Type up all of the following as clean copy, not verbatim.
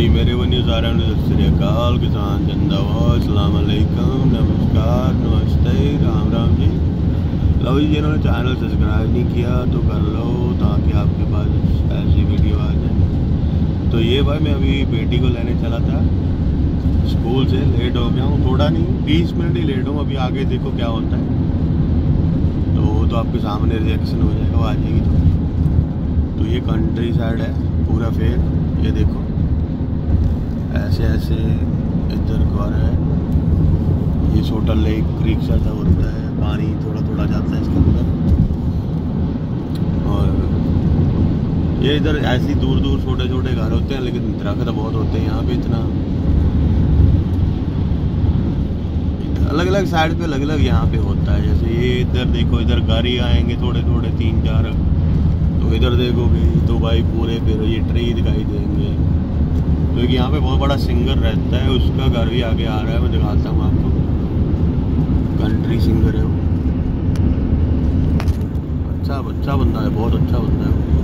भाई मेरे बनी सारा सत श्री अकाल किसान जिंदाबाद अस्सलाम वालेकुम नमस्कार नमस्ते राम राम जी। लो जी जिन्होंने चैनल सब्सक्राइब नहीं किया तो कर लो ताकि आपके पास ऐसी वीडियो आ जाए। तो ये भाई मैं अभी बेटी को लेने चला था स्कूल से, लेट हो गया हूँ, थोड़ा नहीं 20 मिनट ही लेट हूँ। अभी आगे देखो क्या होता है, तो आपके सामने रिएक्शन हो जाएगा, वो आ जाएगी। तो ये कंट्री साइड है पूरा फेर, ये देखो ऐसे ऐसे इधर घर है। ये छोटा लेक क्रीक सा होता है, पानी थोड़ा थोड़ा जाता है इसके अंदर। और ये इधर ऐसी दूर दूर छोटे छोटे घर होते हैं, लेकिन दरख्त बहुत होते हैं यहाँ पे। इतना अलग अलग साइड पे अलग अलग यहाँ पे होता है। जैसे ये इधर देखो, इधर गाड़ी आएंगे थोड़े थोड़े 3-4, तो इधर देखोगे तो भाई पूरे फिर ये ट्री दिखाई देंगे। तो यहाँ पे बहुत बड़ा सिंगर रहता है, उसका घर भी आगे आ रहा है, मैं दिखाता हूँ आपको। कंट्री सिंगर है वो, अच्छा बंदा है, बहुत अच्छा बंदा है वो।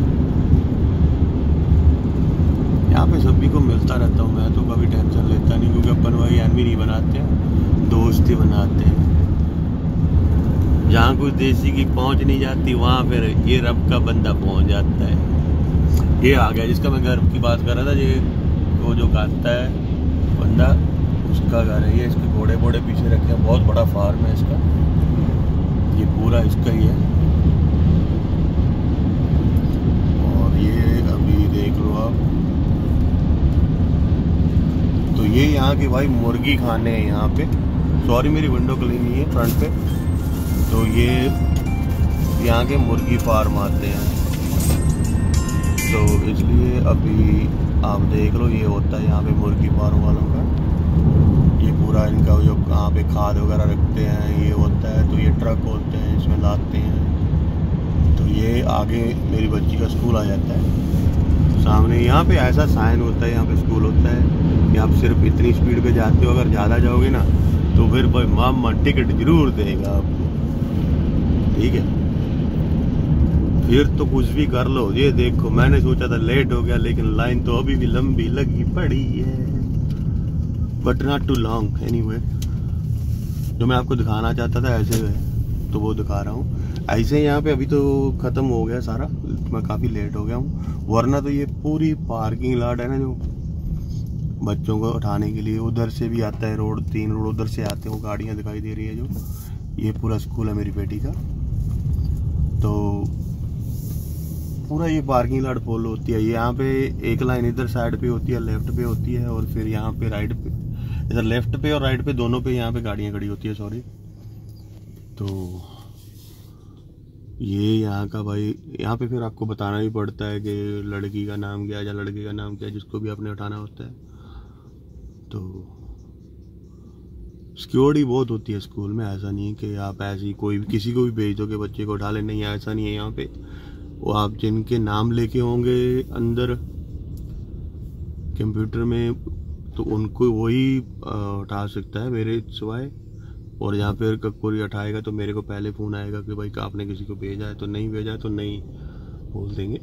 यहाँ पे सभी को मिलता रहता हूँ मैं, तो कभी टेंशन लेता नहीं, क्योंकि अपन वही एनमी नहीं बनाते हैं, दोस्ती बनाते हैं। जहाँ कुछ देसी की पहुँच नहीं जाती वहाँ फिर ये रब का बंदा पहुँच जाता है। ये आ गया जिसका मैं घर की बात कर रहा था, ये वो जो गाता है बंदा, उसका घर है ये। इसके घोड़े घोड़े पीछे रखे हैं, बहुत बड़ा फार्म है इसका, ये पूरा इसका ही है। और ये अभी देख लो आप, तो ये यहाँ के भाई मुर्गी खाने हैं यहाँ पे। सॉरी मेरी विंडो खुली नहीं है फ्रंट पे। तो ये यहाँ के मुर्गी फार्म आते हैं, तो इसलिए अभी आप देख लो ये होता है यहाँ पे मुर्गी फार्म वालों का। ये पूरा इनका जो यहाँ पे खाद वगैरह रखते हैं ये होता है। तो ये ट्रक होते हैं, इसमें लाते हैं। तो ये आगे मेरी बच्ची का स्कूल आ जाता है सामने। यहाँ पे ऐसा साइन होता है, यहाँ पे स्कूल होता है कि आप सिर्फ इतनी स्पीड पे जाते हो, अगर ज़्यादा जाओगे ना तो फिर भाई मामा टिकट जरूर देगा आपको, ठीक है। फिर तो कुछ भी कर लो। ये देखो मैंने सोचा था लेट हो गया, लेकिन लाइन तो अभी भी लंबी लगी पड़ी है, but not too long anyway. जो मैं आपको दिखाना चाहता था ऐसे है, तो वो दिखा रहा हूँ। ऐसे यहाँ पे अभी तो खत्म हो गया सारा, मैं काफी लेट हो गया हूँ। वरना तो ये पूरी पार्किंग लॉट है ना, जो बच्चों को उठाने के लिए उधर से भी आता है रोड, 3 रोड उधर से आते हैं, वो गाड़ियाँ दिखाई दे रही है जो। ये पूरा स्कूल है मेरी बेटी का, तो पूरा ये पार्किंग लॉट फुल होती है। यहाँ पे एक लाइन इधर साइड पे होती है, लेफ्ट पे होती है, और फिर यहाँ पे राइट पे, इधर लेफ्ट पे और राइट पे दोनों पे यहाँ पे गाड़ियाँ खड़ी होती है, सॉरी। तो ये यहाँ का भाई, यहाँ पे फिर आपको बताना भी पड़ता है कि लड़की का नाम क्या है या लड़के का नाम क्या है, जिसको भी आपने उठाना होता है। तो सिक्योरिटी बहुत होती है स्कूल में, ऐसा नहीं है कि आप ऐसी कोई किसी को भी भेज दो कि बच्चे को उठा ले, नहीं ऐसा नहीं है। यहाँ पे वो आप जिनके नाम लेके होंगे अंदर कंप्यूटर में, तो उनको वही उठा सकता है मेरे सिवाय। और यहाँ पे कोई उठाएगा तो मेरे को पहले फ़ोन आएगा कि भाई आपने किसी को भेजा है, तो नहीं भेजा है तो नहीं बोल देंगे।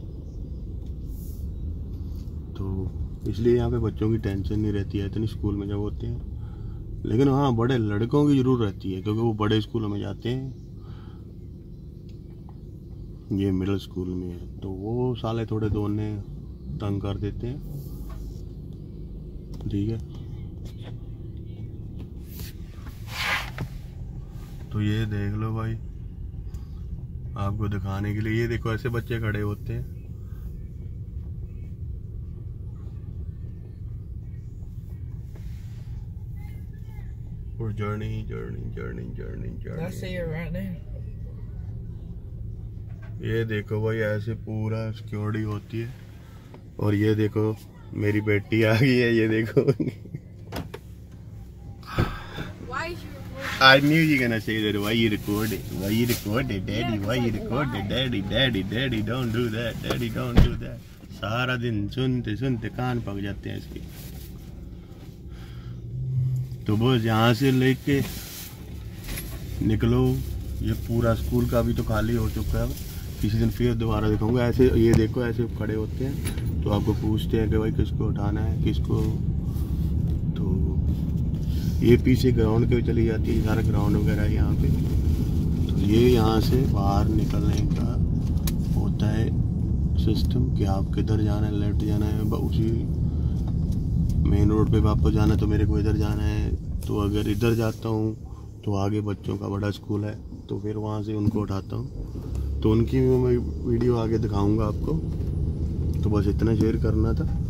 तो इसलिए यहाँ पे बच्चों की टेंशन नहीं रहती है इतनी स्कूल में जब होते हैं। लेकिन हाँ बड़े लड़कों की जरूर रहती है, क्योंकि वो बड़े स्कूलों में जाते हैं। ये मिडिल स्कूल में है, तो वो साले थोड़े दोने तंग कर देते हैं, ठीक है। तो ये देख लो भाई, आपको दिखाने के लिए। ये देखो ऐसे बच्चे खड़े होते हैं, और journey journey journey journey journey. ये देखो भाई ऐसे पूरा सिक्योरिटी होती है। और ये देखो मेरी बेटी आ गई है, ये देखो। I knew you gonna say that. Why you recording? Why you recording, Daddy? Why you recording, Daddy? Daddy, Daddy, don't do that. Daddy, don't do that. सारा दिन सुनते सुनते कान पक जाते हैं इसके। तो बस यहाँ से लेके निकलो, ये पूरा स्कूल का अभी तो खाली हो चुका है, किसी दिन फिर दोबारा दिखाऊंगा। ऐसे ये देखो, ऐसे खड़े होते हैं तो आपको पूछते हैं कि भाई किसको उठाना है, किसको। तो ये पीछे ग्राउंड के चली जाती है, सारा ग्राउंड वगैरह है यहाँ पे। तो ये यहाँ से बाहर निकलने का होता है सिस्टम कि आप किधर जाना है, लेफ्ट जाना है, उसी मेन रोड पे वापस जाना है, तो मेरे को इधर जाना है। तो अगर इधर जाता हूँ तो आगे बच्चों का बड़ा स्कूल है, तो फिर वहाँ से उनको उठाता हूँ। तो उनकी मैं वीडियो आगे दिखाऊंगा आपको। तो बस इतना शेयर करना था।